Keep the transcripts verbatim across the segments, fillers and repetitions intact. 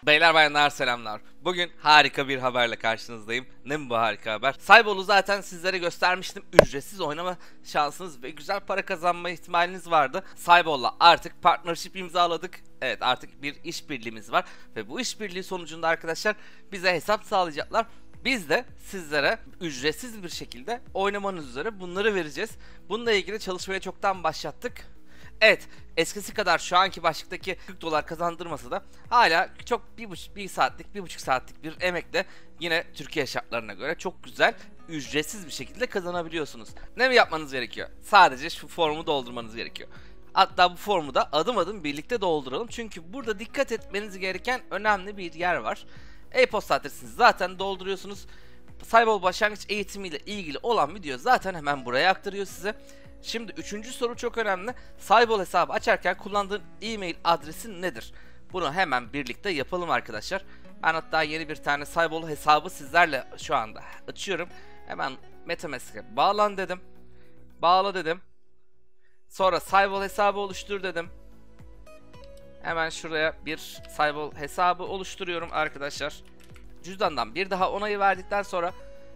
Beyler bayanlar selamlar. Bugün harika bir haberle karşınızdayım. Ne mi bu harika haber? Cybol'u zaten sizlere göstermiştim. Ücretsiz oynama şansınız ve güzel para kazanma ihtimaliniz vardı. Cybol'la artık partnership imzaladık. Evet, artık bir işbirliğimiz var. Ve bu işbirliği sonucunda arkadaşlar bize hesap sağlayacaklar. Biz de sizlere ücretsiz bir şekilde oynamanız üzere bunları vereceğiz. Bununla ilgili çalışmaya çoktan başlattık. Evet, eskisi kadar şu anki başlıktaki kırk dolar kazandırmasa da hala çok bir, buçuk, bir saatlik, bir buçuk saatlik bir emekle yine Türkiye şartlarına göre çok güzel, ücretsiz bir şekilde kazanabiliyorsunuz. Ne mi yapmanız gerekiyor? Sadece şu formu doldurmanız gerekiyor. Hatta bu formu da adım adım birlikte dolduralım. Çünkü burada dikkat etmeniz gereken önemli bir yer var. E-posta adresinizi zaten dolduruyorsunuz. Cybol başlangıç eğitimiyle ilgili olan video zaten hemen buraya aktarıyor size. Şimdi üçüncü soru çok önemli. Cybol hesabı açarken kullandığın e-mail adresi nedir? Bunu hemen birlikte yapalım arkadaşlar. Ben hatta yeni bir tane Cybol hesabı sizlerle şu anda açıyorum. Hemen MetaMask'e bağlan dedim. Bağla dedim. Sonra Cybol hesabı oluştur dedim. Hemen şuraya bir Cybol hesabı oluşturuyorum arkadaşlar. Cüzdandan bir daha onayı verdikten sonra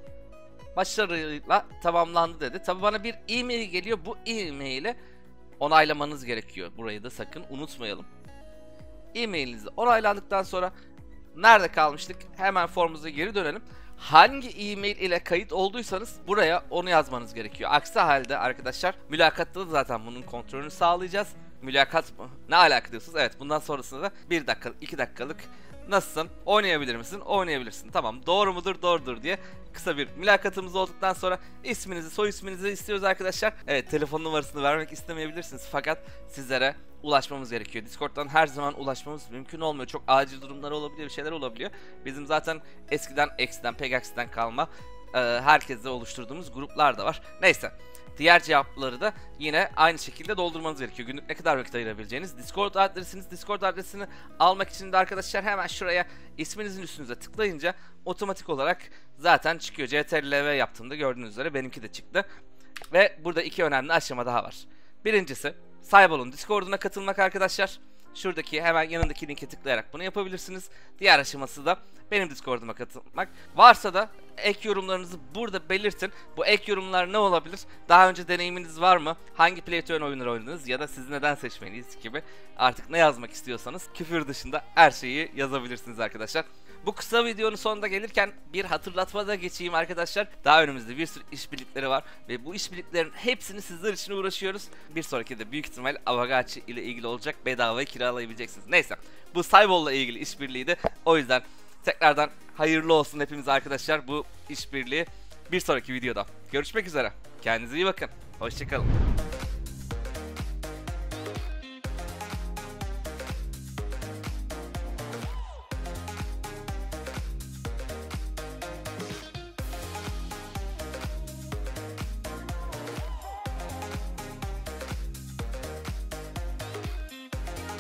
başarıyla tamamlandı dedi. Tabi bana bir e-mail geliyor. Bu e-maili onaylamanız gerekiyor. Burayı da sakın unutmayalım. E-mailinizi onaylandıktan sonra nerede kalmıştık? Hemen formumuza geri dönelim. Hangi e-mail ile kayıt olduysanız buraya onu yazmanız gerekiyor. Aksi halde arkadaşlar mülakatta da zaten bunun kontrolünü sağlayacağız. Mülakat mı? Ne alaka diyorsunuz? Evet, bundan sonrasında da bir dakikalık, iki dakikalık nasılsın? Oynayabilir misin? Oynayabilirsin. Tamam, doğru mudur? Doğrudur diye kısa bir mülakatımız olduktan sonra isminizi, soy isminizi istiyoruz arkadaşlar. Evet, telefon numarasını vermek istemeyebilirsiniz fakat sizlere ulaşmamız gerekiyor. Discord'dan her zaman ulaşmamız mümkün olmuyor. Çok acil durumlar olabiliyor, bir şeyler olabiliyor. Bizim zaten eskiden X'den, Pegasus'ten kalma e, herkesle oluşturduğumuz gruplar da var. Neyse. Diğer cevapları da yine aynı şekilde doldurmanız gerekiyor. Günlük ne kadar vakit ayırabileceğiniz. Discord adresiniz. Discord adresini almak için de arkadaşlar hemen şuraya isminizin üstünüze tıklayınca otomatik olarak zaten çıkıyor. C T R L V yaptığımda gördüğünüz üzere benimki de çıktı. Ve burada iki önemli aşama daha var. Birincisi Cybol'un Discord'una katılmak arkadaşlar. Şuradaki hemen yanındaki linke tıklayarak bunu yapabilirsiniz. Diğer aşaması da benim Discord'uma katılmak. Varsa da ek yorumlarınızı burada belirtin. Bu ek yorumlar ne olabilir? Daha önce deneyiminiz var mı? Hangi play to earn oyunları oynadınız? Ya da siz neden seçmeliyiz gibi. Artık ne yazmak istiyorsanız küfür dışında her şeyi yazabilirsiniz arkadaşlar. Bu kısa videonun sonunda gelirken bir hatırlatma da geçeyim arkadaşlar. Daha önümüzde bir sürü işbirlikleri var ve bu işbirliklerin hepsini sizler için uğraşıyoruz. Bir sonraki de büyük ihtimal Avagachi ile ilgili olacak, bedavaya kiralayabileceksiniz. Neyse, bu Cybol'la ilgili işbirliğiydi. O yüzden tekrardan hayırlı olsun hepimiz arkadaşlar bu işbirliği. Bir sonraki videoda görüşmek üzere. Kendinize iyi bakın. Hoşçakalın.